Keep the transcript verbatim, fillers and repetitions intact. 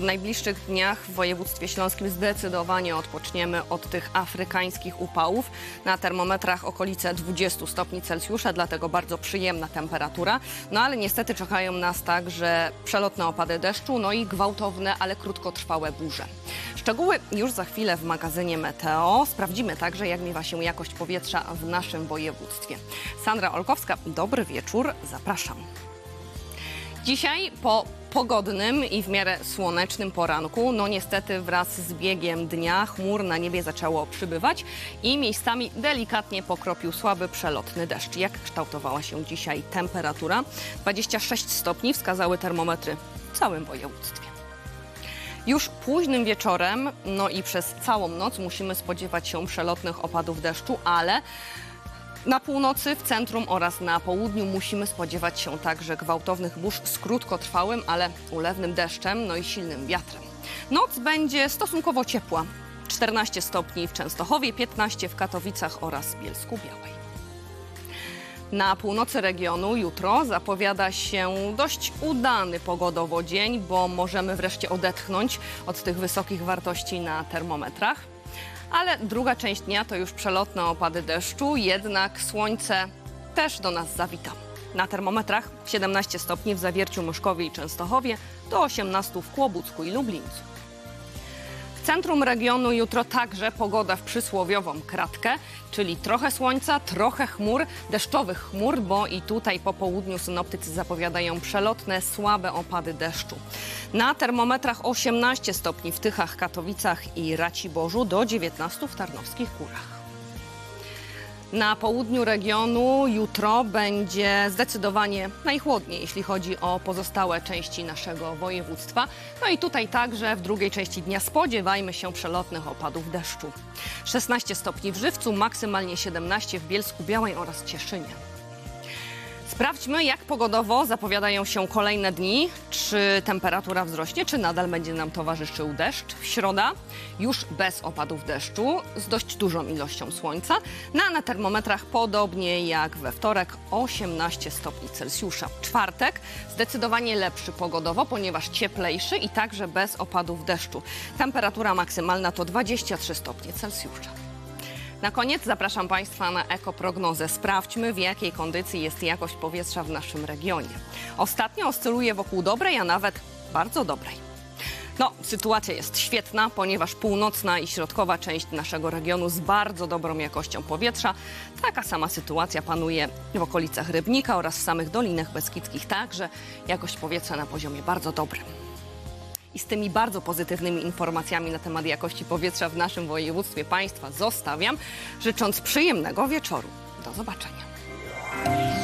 najbliższych dniach w województwie śląskim zdecydowanie odpoczniemy od tych afrykańskich upałów. Na termometrach okolice dwudziestu stopni Celsjusza, dlatego bardzo przyjemna temperatura. No ale niestety czekają nas także przelotne opady deszczu, no i gwałtowne, ale krótkotrwałe burze. Szczegóły już za chwilę w magazynie Meteo. Sprawdzimy także, jak miewa się jakość powietrza w naszym województwie. Sandra Olkowska, dobry wieczór, zapraszam. Dzisiaj po pogodnym i w miarę słonecznym poranku, no niestety wraz z biegiem dnia chmur na niebie zaczęło przybywać i miejscami delikatnie pokropił słaby przelotny deszcz. Jak kształtowała się dzisiaj temperatura? dwadzieścia sześć stopni wskazały termometry w całym województwie. Już późnym wieczorem, no i przez całą noc musimy spodziewać się przelotnych opadów deszczu, ale na północy, w centrum oraz na południu musimy spodziewać się także gwałtownych burz z krótkotrwałym, ale ulewnym deszczem, no i silnym wiatrem. Noc będzie stosunkowo ciepła. czternaście stopni w Częstochowie, piętnaście w Katowicach oraz Bielsku-Białej. Na północy regionu jutro zapowiada się dość udany pogodowo dzień, bo możemy wreszcie odetchnąć od tych wysokich wartości na termometrach. Ale druga część dnia to już przelotne opady deszczu, jednak słońce też do nas zawita. Na termometrach siedemnaście stopni w Zawierciu, Myszkowie i Częstochowie, do osiemnastu w Kłobucku i Lublińcu. W centrum regionu jutro także pogoda w przysłowiową kratkę, czyli trochę słońca, trochę chmur, deszczowych chmur, bo i tutaj po południu synoptycy zapowiadają przelotne, słabe opady deszczu. Na termometrach osiemnaście stopni w Tychach, Katowicach i Raciborzu, do dziewiętnastu w Tarnowskich Górach. Na południu regionu jutro będzie zdecydowanie najchłodniej, jeśli chodzi o pozostałe części naszego województwa. No i tutaj także w drugiej części dnia spodziewajmy się przelotnych opadów deszczu. szesnaście stopni w Żywcu, maksymalnie siedemnaście w Bielsku-Białej oraz Cieszynie. Sprawdźmy, jak pogodowo zapowiadają się kolejne dni. Czy temperatura wzrośnie, czy nadal będzie nam towarzyszył deszcz? W środa już bez opadów deszczu, z dość dużą ilością słońca. No, a na termometrach podobnie jak we wtorek, osiemnaście stopni Celsjusza. Czwartek zdecydowanie lepszy pogodowo, ponieważ cieplejszy i także bez opadów deszczu. Temperatura maksymalna to dwadzieścia trzy stopnie Celsjusza. Na koniec zapraszam Państwa na ekoprognozę. Sprawdźmy, w jakiej kondycji jest jakość powietrza w naszym regionie. Ostatnio oscyluje wokół dobrej, a nawet bardzo dobrej. No, sytuacja jest świetna, ponieważ północna i środkowa część naszego regionu z bardzo dobrą jakością powietrza. Taka sama sytuacja panuje w okolicach Rybnika oraz w samych Dolinach Beskidzkich. Także jakość powietrza na poziomie bardzo dobrym. I z tymi bardzo pozytywnymi informacjami na temat jakości powietrza w naszym województwie Państwa zostawiam, życząc przyjemnego wieczoru. Do zobaczenia.